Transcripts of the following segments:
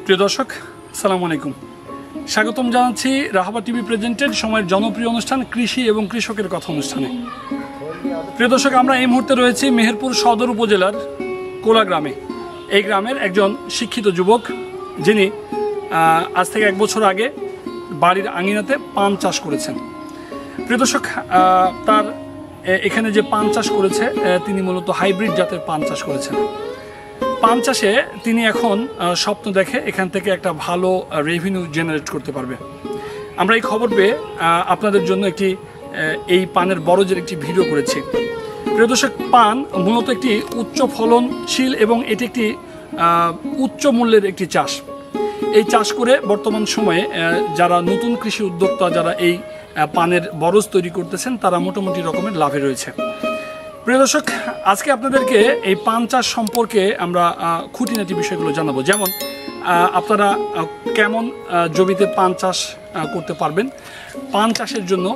প্রিয় দর্শক, আসসালামু আলাইকুম। স্বাগতম জানাচ্ছি রাহাবা টিভি প্রেজেন্টেড সময়ের জনপ্রিয় অনুষ্ঠান কৃষি এবং কৃষকের কথা অনুষ্ঠানে। প্রিয় দর্শক, আমরা এই মুহূর্তে রয়েছি মেহেরপুর সদর উপজেলার কোলা গ্রামে। এই গ্রামের একজন শিক্ষিত যুবক, যিনি আজ থেকে 1 বছর আগে বাড়ির আঙিনাতে পান চাষ করেছেন। প্রিয় দর্শক, তার এখানে যে পান চাষ করেছে, তিনি মূলত হাইব্রিড জাতের পান চাষ করেছেন। পান চাষে তিনি এখন স্বপ্ন দেখে এখান থেকে একটা ভালো রেভিনিউ জেনারেট করতে পারবে। আমরা এই খবর পেয়ে আপনাদের জন্য এই পানের বরজের একটি ভিডিও করেছি। প্রিয় দর্শক, পান মূলত একটি উচ্চ ফলনশীল এবং এটি একটি উচ্চ মূল্যের একটি চাষ। এই চাষ করে বর্তমান সময়ে যারা নতুন কৃষি উদ্যোক্তা, যারা এই পানের বরজ তৈরি করতেছেন, তারা মোটামুটি রকমের লাভে রয়েছে। প্রিয় দর্শক, আজকে আপনাদেরকে এই পান চাষ সম্পর্কে আমরা খুঁটিনাটি বিষয়গুলো জানাবো। যেমন আপনারা কেমন জমিতে পান চাষ করতে পারবেন, পান চাষের জন্য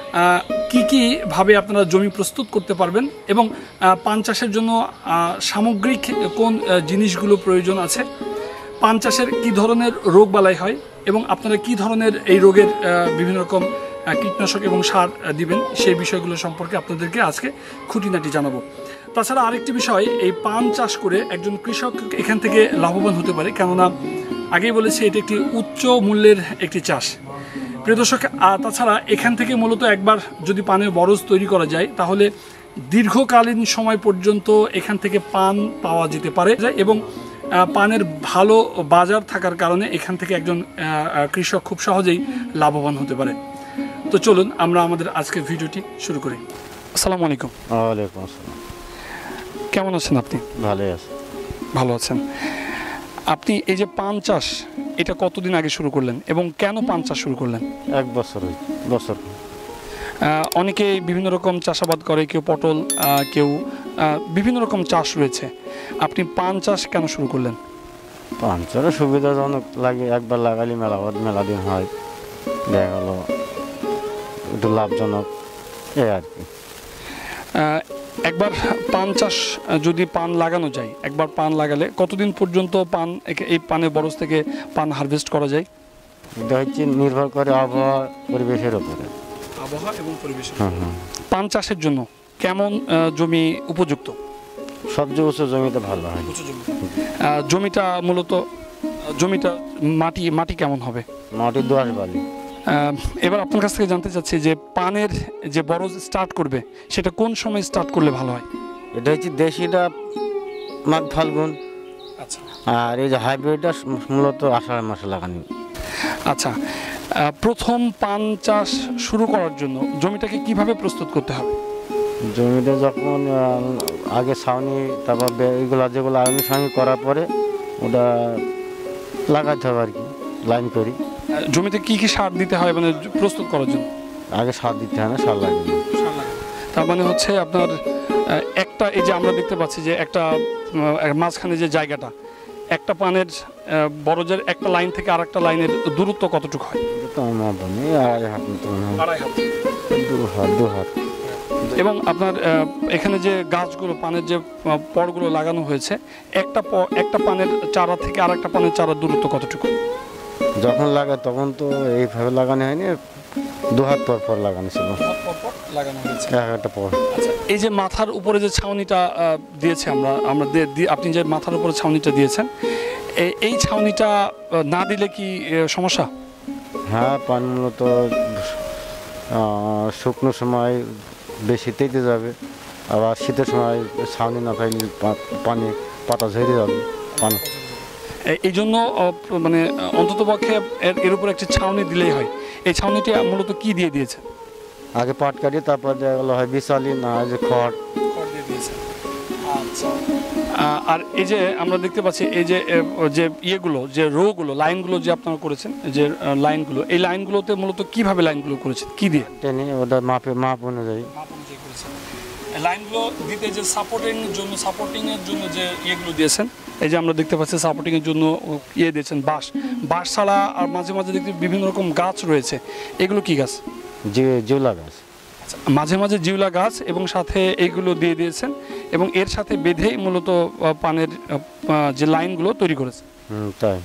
কি ভাবে আপনারা জমি প্রস্তুত করতে পারবেন, এবং পান চাষের জন্য সামগ্রিক কোন জিনিসগুলো প্রয়োজন আছে, পান চাষের কী ধরনের রোগ বালাই হয়, এবং আপনারা কী ধরনের এই রোগের বিভিন্ন রকম কীটনাশক এবং সার দিবেন, সেই বিষয়গুলো সম্পর্কে আপনাদেরকে আজকে খুঁটিনাটি জানাবো। তাছাড়া আরেকটি বিষয়, এই পান চাষ করে একজন কৃষক এখান থেকে লাভবান হতে পারে, কেননা আগেই বলেছি এটি একটি উচ্চ মূল্যের একটি চাষ। প্রিয় দর্শক, তাছাড়া এখান থেকে মূলত একবার যদি পানের বরজ তৈরি করা যায়, তাহলে দীর্ঘকালীন সময় পর্যন্ত এখান থেকে পান পাওয়া যেতে পারে, এবং পানের ভালো বাজার থাকার কারণে এখান থেকে একজন কৃষক খুব সহজেই লাভবান হতে পারে। তো চলুন আমরা আমাদের আজকের ভিডিওটি শুরু করি। আসসালামু আলাইকুম। ওয়ালাইকুম আসসালাম। কেমন আছেন আপনি? ভালোই আছি। ভালো আছেন। আপনি এই যে পান চাষ, এটা কতদিন আগে শুরু করলেন এবং কেন পান চাষ শুরু করলেন? 1 বছর। অনেকে বিভিন্ন রকম চাষাবাদ করে, কেউ পটল, কেউ বিভিন্ন রকম চাষ রয়েছে। আপনি পান চাষ কেন শুরু করলেন? পান চাষের সুবিধাজনক লাগে, একবার লাগালে মেলা দিন হয়, দেখা গেল একটু লাভজনক, এই আর কি। একবার পান চাষ যদি পান লাগানো যায়, একবার পান লাগালে কতদিন পর্যন্ত এই পানের বরজ থেকে পান হারভেস্ট করা যায়? এটা হচ্ছে নির্ভর করে আবহাওয়া পরিবেশের উপরে। আবহাওয়া এবং পরিবেশ। পান চাষের জন্য কেমন জমি উপযুক্ত? সবচেয়ে উঁচু জমিতে ভালো হয়। জমিটা মূলত মাটি কেমন হবে? মাটি দোআঁশ বালি। এবার আপনার কাছ থেকে জানতে চাচ্ছি যে পানের যে বরজ স্টার্ট করবে, সেটা কোন সময় স্টার্ট করলে ভালো হয়? এটা হচ্ছে দেশিটা মাঘ ফাল্গুন। আচ্ছা। আর এই যে হাইব্রিডটা মূলত আষাঢ় মাসে লাগানো। আচ্ছা, প্রথম পান চাষ শুরু করার জন্য জমিটাকে কিভাবে প্রস্তুত করতে হবে? জমিটা যখন আগে ছাউনি, তারপর এইগুলো যেগুলো আনুষঙ্গিক করার পরে ওটা লাগাতে হবে আর কি, লাইন করি। জমিতে কি সার দিতে হয় মানে প্রস্তুত করার জন্য? আগে সার দিতে হয় না, সার লাগে। তার মানে হচ্ছে আপনার একটা, এই যে আমরা দেখতে পাচ্ছি যে একটা মাঝখানে যে জায়গাটা, একটা পানের বরজের একটা লাইন থেকে আর একটা লাইনের দূরত্ব কতটুকু হয়? দু হাত। এবং আপনার এখানে যে গাছগুলো, পানের যে পরগুলো লাগানো হয়েছে, একটা পানের চারা থেকে আর একটা পানের চারার দূরত্ব কতটুকু? যখন লাগা তখন তো এইভাবে লাগানো হয়নি, 2 হাত পর লাগানো ছিল। একটা পর। আচ্ছা, এই যে মাথার উপরে যে ছাউনিটা দিয়েছে আমরা আপনি যে মাথার উপরে ছাউনিটা দিয়েছেন, এই ছাউনিটা না দিলে কি সমস্যা? হ্যাঁ, পান মূলত শুকনো সময় বেশি তেতে যাবে, আবার শীতের সময় ছাউনি না পাইলে পাতা ঝরে যাবে পান। এই জন্য মানে অন্ততপক্ষে এর উপর একটি ছাউনি দিলেই হয়। এই ছাউনিটি মূলত কি দিয়ে দিয়েছে? আগে পাট কাটিয়ে তারপর যেগুলো হয় বিশালি, না যে খড় দিয়ে দিয়েছে। আচ্ছা, আর এই যে আমরা দেখতে পাচ্ছি এই যে ইয়েগুলো, যে রোগুলো, লাইনগুলো যে আপনারা করেছেন, যে লাইনগুলো, এই লাইনগুলোতে মূলত কিভাবে লাইনগুলো করেছেন, কি দিয়ে? টেনে ওটা মাপ অনুযায়ী করেছেন। লাইনগুলো দিতে যে সাপোর্টিংয়ের জন্য যে ইয়েগুলো দিয়েছেন, এই যে আমরা দেখতে পাচ্ছি সাপোর্টিংয়ের জন্য দিয়েছেন বাঁশ ছাড়া, আর মাঝে মাঝে দেখতে বিভিন্ন রকম গাছ রয়েছে। এগুলো কি গাছ? জিউলা গাছ। মাঝে মাঝে জিউলা গাছ এবং সাথে এইগুলো দিয়ে দিয়েছেন, এবং এর সাথে বেঁধেই মূলত পানের যে লাইনগুলো তৈরি করেছে। তাই।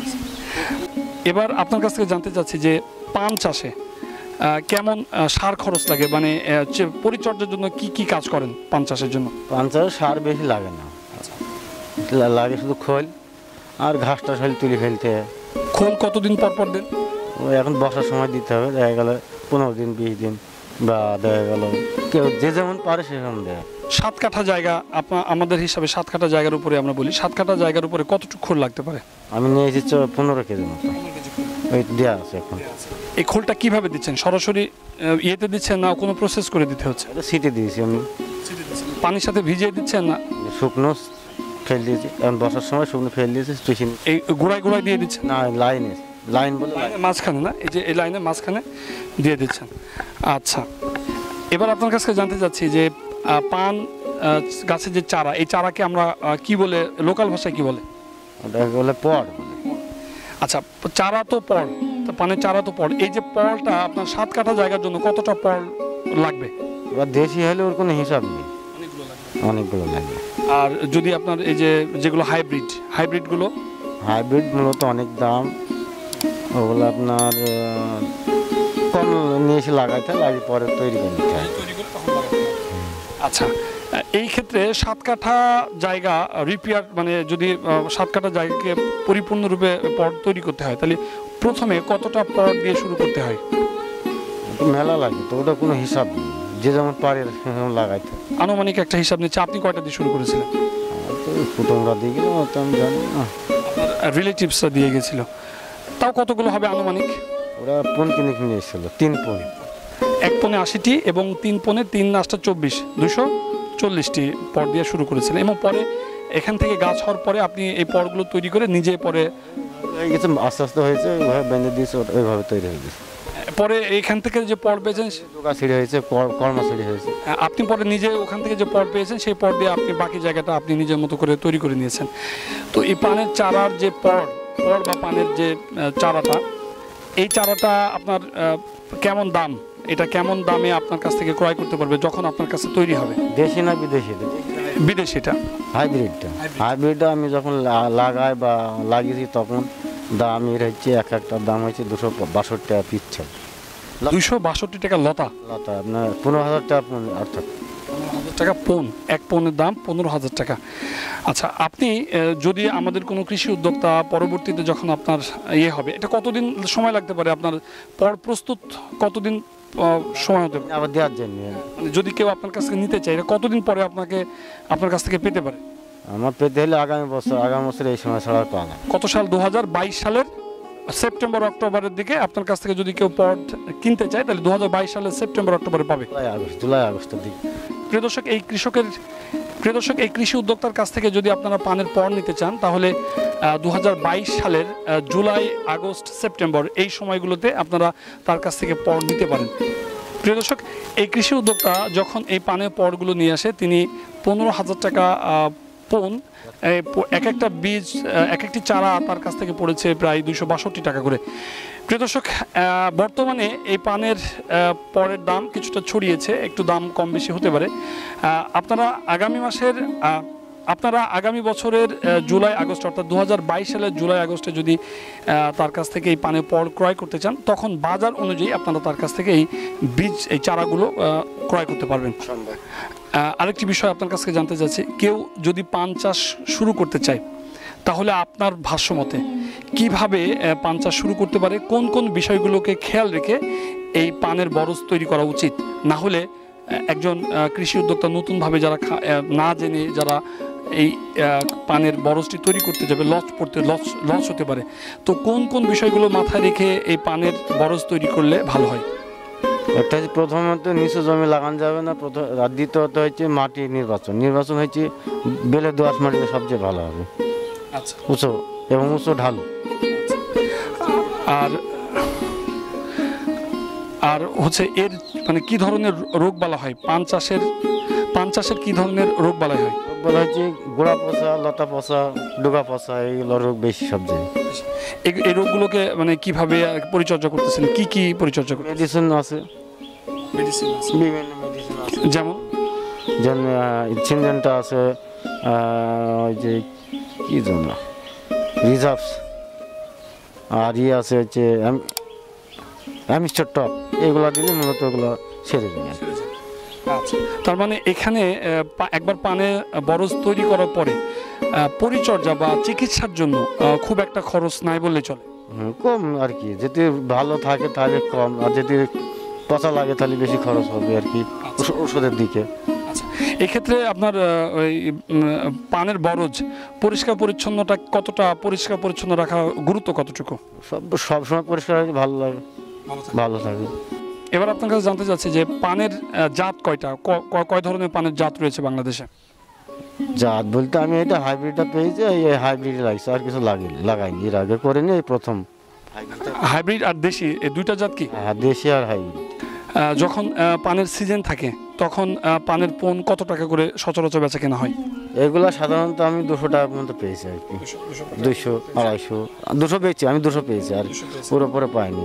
এবার আপনার কাছ থেকে জানতে চাচ্ছি যে পান চাষে কেমন সার খরচ লাগে, মানে পরিচর্যার জন্য কি কি কাজ করেন পান চাষের জন্য? পান চাষে সার বেশি লাগে না, লাগে শুধু খোল আর ঘাসটা খালি তুলে ফেলতে হয়। খোল কতদিন পর পর দেন? ওই এখন বর্ষার সময় দিতে হবে, দেখা গেল 15 দিন 20 দিন, বা দেখা গেল কেউ যে যেমন পারে সেরকম দেয়। 7 কাঠা জায়গা, আমাদের হিসাবে 7 কাঠা জায়গার উপরে আমরা বলি, 7 কাঠা জায়গার উপরে কতটুকু খোল লাগতে পারে? আমি নিয়েছি 15 কেজি মতো, ওই দেওয়া আছে এখন। এই খোলটা কিভাবে দিচ্ছেন? সরাসরি ইয়েতে দিচ্ছেন না কোনো প্রসেস করে দিতে হচ্ছে? এটা সিটে দিয়েছি আমি, পানির সাথে ভিজিয়ে দিচ্ছেন না শুকনো ফেল দিয়েছি, এখন বর্ষার সময় শুকনো ফেল দিয়েছি। এই গোড়ায় গোড়ায় দিয়ে দিচ্ছেন না, লাইনে, লাইন বলে মাঝখানে না, এই যে এই লাইনের মাঝখানে দিয়ে দিচ্ছেন। আচ্ছা, এবার আপনার কাছে জানতে চাচ্ছি যে পান গাছের যে চারা, এই চারাকে আমরা কি বলে, লোকাল ভাষায় কি বলে? ওটা বলে পড়। আচ্ছা, চারা তো পড়, তো পানের চারা তো পড়, এই যে পড়টা আপনার 7 কাঠা জায়গার জন্য কতটা পড় লাগবে? এবার দেশি হলে ওর কোনো হিসাব নেই, অনেকগুলো লাগবে। আর যদি আপনার এই যে যেগুলো হাইব্রিডগুলো? হাইব্রিড মূলত অনেক দাম, ওগুলো আপনার কম নিয়ে এসে লাগাইতে হয়, লাগিয়ে পরে তৈরি করে নিতে হয়। আচ্ছা, এই ক্ষেত্রে 7 কাঠা জায়গা রিপেয়ার, মানে যদি 7 কাঠা জায়গাকে পরিপূর্ণরূপে পট তৈরি করতে হয়, তাহলে প্রথমে কতটা পট দিয়ে শুরু করতে হয়? মেলা লাগে তো, ওটা কোনো হিসাব নেই, যে যেমন পারে সেরকম লাগাইতে। আনুমানিক একটা হিসাব নিচ্ছে, আপনি কয়টা দিয়ে শুরু করেছিলেন? কুটুমরা দিয়ে গেলাম, তো আমি জানি না, রিলেটিভসরা দিয়ে গেছিল। তাও কতগুলো হবে আনুমানিক? ওরা পণ কিনে কিনে এসেছিল, 3 পণ। 1 পণে 80টি এবং 3 পণে 3 8 24, 240টি পট দিয়ে শুরু করেছিলেন। এবং পরে এখান থেকে গাছ হওয়ার পরে আপনি এই পটগুলো তৈরি করে নিজে পরে গেছে, আস্তে আস্তে হয়েছে, ওইভাবে বেঁধে দিয়েছে, ওইভাবে তৈরি হয়ে গেছে। পরে এখান থেকে যে পট পেয়েছেন, ডোকা ছিঁড়ে হয়েছে, কর্মা ছিঁড়ে হয়েছে, আপনি পরে নিজে ওখান থেকে যে পট পেয়েছেন সেই পট দিয়ে আপনি বাকি জায়গাটা আপনি নিজের মতো করে তৈরি করে নিয়েছেন। তো এই পানের চারার যে পট বা পানের যে চারাটা, এই চারাটা আপনার কেমন দাম, এটা কেমন দামে আপনার কাছ থেকে ক্রয় করতে পারবে যখন আপনার কাছে তৈরি হবে? দেশি না বিদেশি? বিদেশিটা, হাইব্রিডটা আমি যখন লাগাই বা লাগিয়েছি তখন দাম এর হচ্ছে, একটা দাম হচ্ছে 262 টাকা পিস। 262 টাকা লতা, আপনার 15,000 টাকা, অর্থাৎ 15,000 টাকা পণ, 1 পণের দাম 15,000 টাকা। আচ্ছা, আপনি যদি আমাদের কোনো কৃষি উদ্যোক্তা পরবর্তীতে যখন আপনার হবে, এটা কতদিন সময় লাগতে পারে? আপনার পর প্রস্তুত কতদিন সময় হতে পারে আবার দেওয়ার জন্য? যদি কেউ আপনার কাছ থেকে নিতে চায়, এটা কতদিন পরে আপনার কাছ থেকে পেতে পারে? আমার পেতে হলে আগামী বছর এই সময় ছাড়া পাওয়া না। কত সাল? 2022 সালের সেপ্টেম্বর অক্টোবরের দিকে আপনার কাছ থেকে যদি কেউ পট কিনতে চায়, তাহলে 2022 সালের সেপ্টেম্বর অক্টোবরে পাবে, জুলাই আগস্টের দিকে। প্রিয় দর্শক, এই কৃষি উদ্যোক্তার কাছ থেকে যদি আপনারা পানের পট নিতে চান, তাহলে 2022 সালের জুলাই, আগস্ট, সেপ্টেম্বর এই সময়গুলোতে আপনারা তার কাছ থেকে পট নিতে পারেন। প্রিয় দর্শক, এই কৃষি উদ্যোক্তা যখন এই পানের পটগুলো নিয়ে আসে, তিনি 15,000 টাকা পণ, এক একটা বীজ, এক একটি চারা তার কাছ থেকে পড়েছে প্রায় 262 টাকা করে। প্রিয় দর্শক, বর্তমানে এই পানের পরের দাম কিছুটা ছড়িয়েছে, একটু দাম কম বেশি হতে পারে। আপনারা আগামী বছরের জুলাই আগস্ট, অর্থাৎ 2022 সালের জুলাই আগস্টে যদি তার কাছ থেকে এই পানের পর ক্রয় করতে চান, তখন বাজার অনুযায়ী আপনারা তার কাছ থেকে এই বীজ, এই চারাগুলো ক্রয় করতে পারবেন। আরেকটি বিষয় আপনার কাছ থেকে জানতে চাচ্ছি, কেউ যদি পান চাষ শুরু করতে চায়, তাহলে আপনার ভাষ্যমতে কিভাবে পান চাষ শুরু করতে পারে? কোন কোন বিষয়গুলোকে খেয়াল রেখে এই পানের বরজ তৈরি করা উচিত? না হলে একজন কৃষি উদ্যোক্তা নতুনভাবে যারা না জেনে যারা এই পানের বরজটি তৈরি করতে যাবে, লস হতে পারে। তো কোন কোন বিষয়গুলো মাথায় রেখে এই পানের বরজ তৈরি করলে ভালো হয়? একটা হচ্ছে, প্রথমত নিচু জমি লাগানো যাবে না, দ্বিতীয়ত হচ্ছে মাটি নির্বাচন হচ্ছে বেলে দোআঁশ মাটিতে সবচেয়ে ভালো হবে। আচ্ছা, উঁচু এবং উঁচু ঢালু। আর হচ্ছে এর মানে কি ধরনের রোগ বালা হয়? পান চাষের কি ধরনের রোগ বালাই হয়? রোগ বালা হচ্ছে গোড়া পচা, লতা পচা, ডোকা পচা, এইগুলো রোগ বেশি সবচেয়ে। এই রোগগুলোকে মানে কিভাবে পরিচর্যা করতেছেন? কি পরিচর্যা করতেছেন? মেডিসিন আছে, বিভিন্ন মেডিসিন আছে, যেমন সিনজেন্টা আছে, ওই যে কি জন্য রিজার্ভস, আর আছে হচ্ছে অ্যামিস্টার টপ, এগুলো দিলে মূলত ওগুলো সেরে যায়। আচ্ছা, তার মানে এখানে একবার পানের বরজ তৈরি করার পরে পরিচর্যা বা চিকিৎসার জন্য খুব একটা খরচ নাই বললে চলে। কম আর কি, যদি ভালো থাকে তাহলে কম, আর যদি পচা লাগে তাহলে বেশি খরচ হবে আর কি ওষুধের দিকে। আচ্ছা, এক্ষেত্রে আপনার ওই পানের বরজ পরিষ্কার পরিচ্ছন্নতা কতটা, পরিষ্কার পরিচ্ছন্ন রাখা গুরুত্ব কতটুকু? সবসময় পরিষ্কার রাখলে ভালো লাগে, ভালো থাকে। এবার আপনার কাছে জানতে চাচ্ছি যে পানের জাত কয়টা, কয় ধরনের পানের জাত রয়েছে বাংলাদেশে? জাত বলতে আমি এটা হাইব্রিডটা পেয়েছি, এই হাইব্রিড লাগছে, আর কিছু লাগাইনি, এর আগে করিনি, এই প্রথম। হাইব্রিড আর দেশি এই দুইটা জাত কি? হ্যাঁ, দেশি আর হাইব্রিড। যখন পানের সিজন থাকে তখন পানের পোন কত টাকা করে সচরাচর বেচা কেনা হয়? এগুলা সাধারণত আমি 200 টাকা পর্যন্ত পেয়েছি আর কি, 200, 250, 200 পেয়েছি আমি, 200 পেয়েছি, আর পুরোপুরি পাইনি।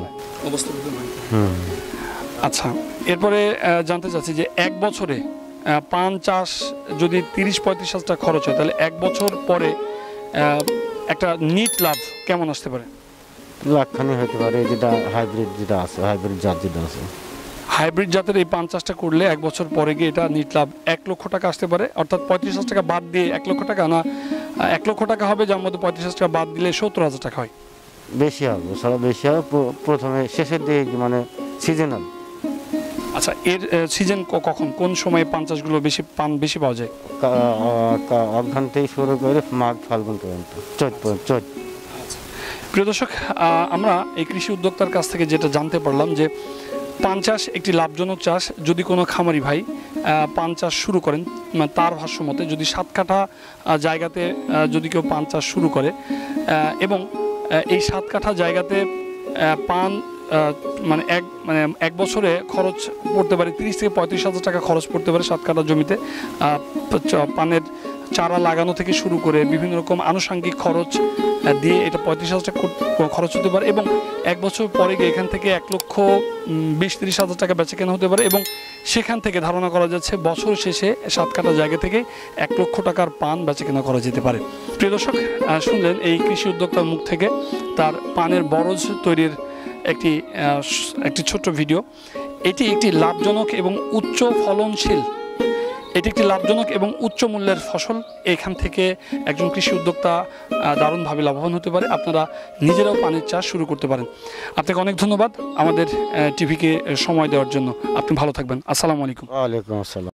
আচ্ছা, এরপরে জানতে চাচ্ছি যে এক বছরে পান চাষ যদি 30-35 হাজার টাকা খরচ হয়, তাহলে এক বছর পরে একটা নিট লাভ কেমন আসতে পারে? লাখখানি হতে পারে, যেটা হাইব্রিড যেটা আছে, হাইব্রিড জাত যেটা আছে। হাইব্রিড জাতের এই পান চাষটা করলে এক বছর পরে গিয়ে এটা নিট লাভ 1 লক্ষ টাকা আসতে পারে, অর্থাৎ 35,000 টাকা বাদ দিয়ে 1 লক্ষ টাকা না, 1 লক্ষ টাকা হবে, যার মধ্যে 35,000 টাকা বাদ দিলে 70,000 টাকা হয়। বেশি হবে, সারা বেশি হবে প্রথমে, শেষের দিকে মানে সিজনাল। আচ্ছা, এর সিজন কখন, কোন সময়ে পান চাষগুলো বেশি পাওয়া যায়? অঘ্রান থেকে শুরু করে মাঘ ফাল্গুন পর্যন্ত, চৈত। প্রিয় দর্শক, আমরা এই কৃষি উদ্যোক্তার কাছ থেকে যেটা জানতে পারলাম যে পান চাষ একটি লাভজনক চাষ। যদি কোনো খামারি ভাই পান চাষ শুরু করেন, তার ভাষ্য মতে যদি 7 কাঠা জায়গাতে যদি কেউ পান চাষ শুরু করে এবং এই 7 কাঠা জায়গাতে পান মানে এক বছরে খরচ পড়তে পারে 30 থেকে 35,000 টাকা খরচ পড়তে পারে 7 কাঠা জমিতে। পানের চারা লাগানো থেকে শুরু করে বিভিন্ন রকম আনুষঙ্গিক খরচ দিয়ে এটা 35,000 টাকা খরচ হতে পারে, এবং এক বছর পরে গিয়ে এখান থেকে 1,20,000-30,000 টাকা বেচা কেনা হতে পারে, এবং সেখান থেকে ধারণা করা যাচ্ছে বছর শেষে 7 কাঠা জায়গা থেকে 1 লক্ষ টাকার পান বেচা কেনা করা যেতে পারে। প্রিয় দর্শক, শুনলেন এই কৃষি উদ্যোক্তার মুখ থেকে তার পানের বরজ তৈরির একটি ছোট্ট ভিডিও। এটি একটি লাভজনক এবং উচ্চ ফলনশীল, এটি একটি লাভজনক এবং উচ্চ মূল্যের ফসল। এখান থেকে একজন কৃষি উদ্যোক্তা দারুণভাবে লাভবান হতে পারে। আপনারা নিজেরাও পানের চাষ শুরু করতে পারেন। আপনাকে অনেক ধন্যবাদ আমাদের টিভিকে সময় দেওয়ার জন্য। আপনি ভালো থাকবেন। আসসালামু আলাইকুম। ওয়ালাইকুম আসসালাম।